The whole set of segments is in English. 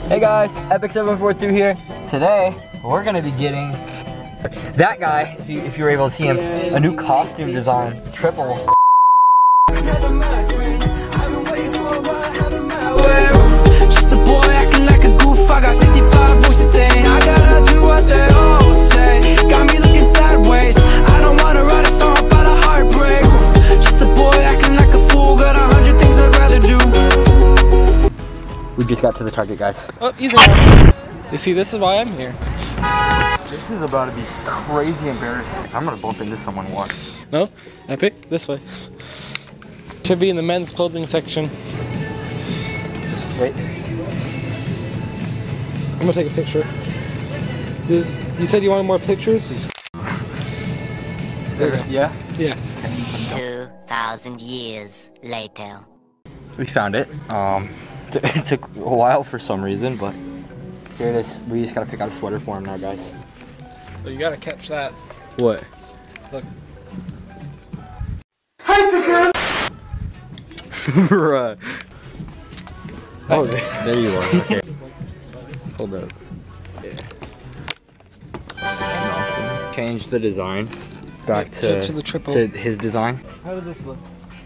Hey guys, Epic742 here. Today, we're gonna be getting that guy, if you were able to see him, a new costume design, Triple. Just a boy acting like a goof. I got 55 voices saying I gotta do what they all say. Got me looking sideways. I don't wanna write a song about a heartbreak. Just a boy acting like a fool. Got 100 things I'd rather do. We just got to the Target, guys. Oh, easy enough. You see, this is why I'm here. This is about to be crazy embarrassing. I'm gonna bump into someone once. No? Epic? This way. Should be in the men's clothing section. Just wait. I'm gonna take a picture. You said you wanted more pictures? Yeah? Yeah. 2,000 years later. We found it. It took a while for some reason, but here it is. We just gotta pick out a sweater for him now, guys. So you gotta catch that. What? Look. Hi, sisters! Bruh. Oh, there you are. Okay. Hold up. Yeah. Change the design back to the Triple. to his design. How does this look?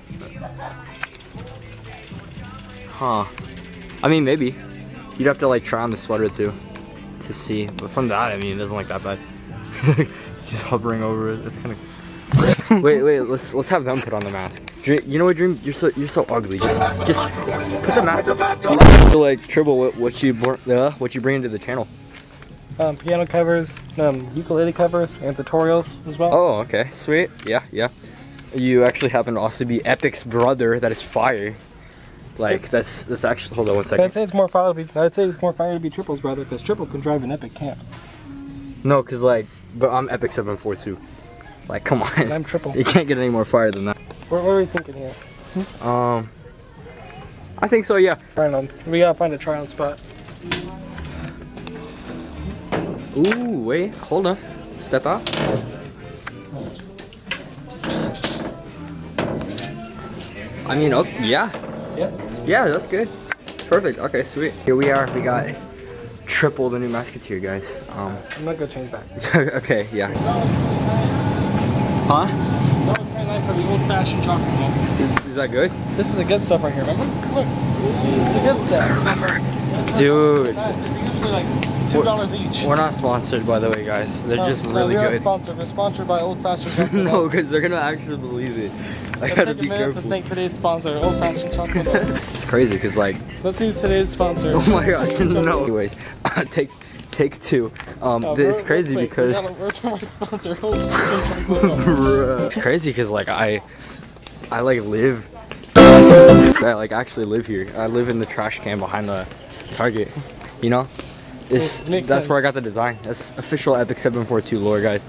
Huh. I mean, maybe. You'd have to like try on the sweater too to see. But from that, I mean, it doesn't look that bad. Just hovering over it. It's kind of. wait. Let's have them put on the mask. You know what, Dream? You're so ugly. Just put the mask up. So, like Triple, what you bring into the channel? Piano covers, ukulele covers, and tutorials as well. Oh, okay, sweet. Yeah. You actually happen to also be Epic's brother. That is fire. Like that's actually. Hold on one second. I'd say it's more fire to be Triple's brother, because Triple can drive an Epic camp. No, cause like, but I'm Epic742. Like, come on. And I'm Triple. You can't get any more fire than that. What are we thinking here? I think so. Yeah. We gotta find a try-on spot. Ooh, wait, hold on. Step out. I mean, okay, yeah. Yeah, that's good. Perfect. Okay, sweet. Here we are. We got Triple, the new Musketeer, guys. I'm not gonna change back. Okay, yeah. Huh? No, for the old-fashioned chocolate milk. Is that good? This is the good stuff right here. Remember? Look, it's the good stuff. I remember. Dude. It's usually like $2 each. We're not sponsored, by the way, guys. They're just really we're good. Not sponsored. We're sponsored by Old Fashioned Chocolate. No, because they're gonna actually believe it. Let's take a minute to thank today's sponsor, Old Fashioned Chocolate. It's crazy, because like. Let's see today's sponsor. Oh my gosh, no. Anyways, take two. It's crazy because. We're from our sponsor, Old Fashioned Chocolate. It's crazy because like I like live. I like actually live here. I live in the trash can behind the Target. You know, that's where I got the design. That's official Epic742 lore, guys.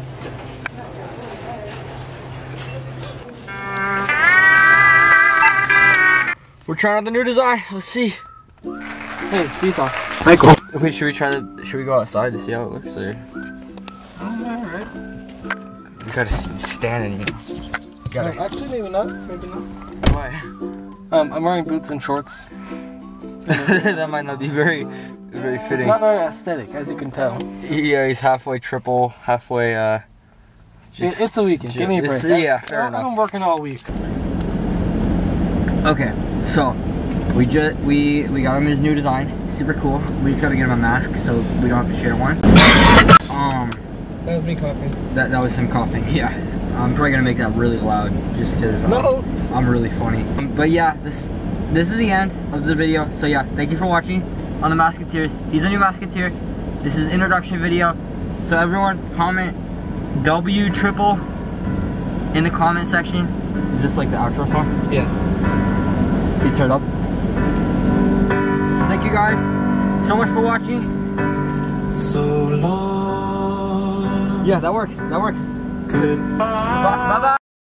We're trying out the new design. Let's see. Hey, Vsauce. Michael. Wait, should we go outside to see how it looks there? Alright. You gotta see standing, you know. Actually, maybe not. Maybe not. Why? I'm wearing boots and shorts. That might not be very fitting. It's not very aesthetic, as you can tell. Yeah, he's halfway Triple, halfway it's a weekend. Give me a break. Yeah, fair enough. I've been working all week. Okay, so we got him his new design. Super cool. We just gotta get him a mask so we don't have to share one. That was me coughing. That was him coughing. Yeah. I'm probably gonna make that really loud just because I'm really funny. But yeah, this is the end of the video. So yeah, thank you for watching on the Musketeers. He's a new Musketeer. This is introduction video. So everyone comment W Triple in the comment section. Is this like the outro song? Yes. Can you turn it up? So thank you guys so much for watching. So long. Yeah, that works. Goodbye. Bye bye.